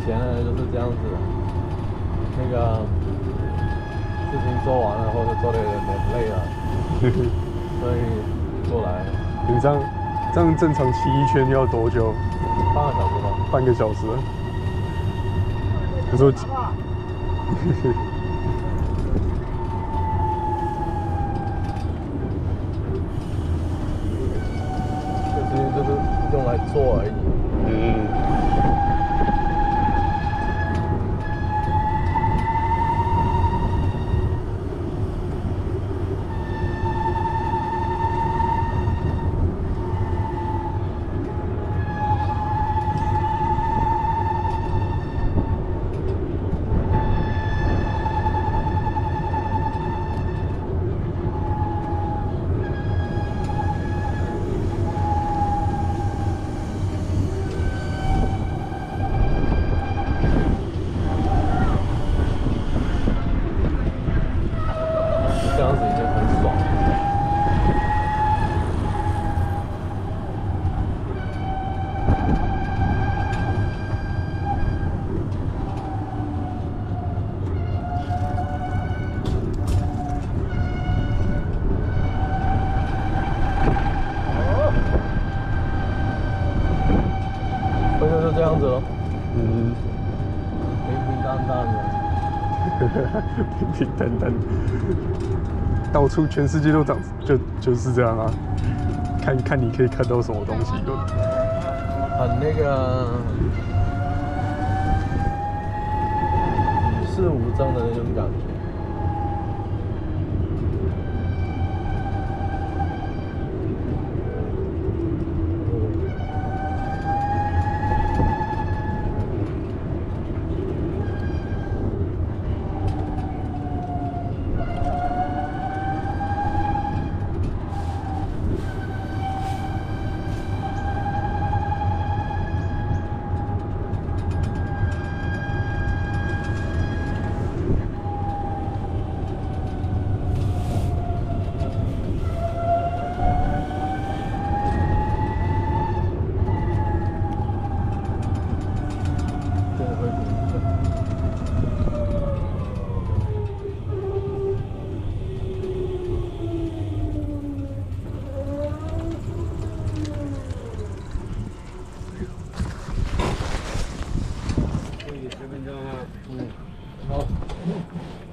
前呢就是这样子，那个事情做完了，或者做的有点累了，所以过来。 你这样正常骑一圈要多久？ 半个小时吧。 半个小时。可是我， 就是用来做而已。这样子已经很爽了。回头就这样子咯。平平淡淡的。 平平淡淡，到处全世界都就是这样啊。看你可以看到什么东西了。 很那个与世无争的那种感觉。10分钟啊。好。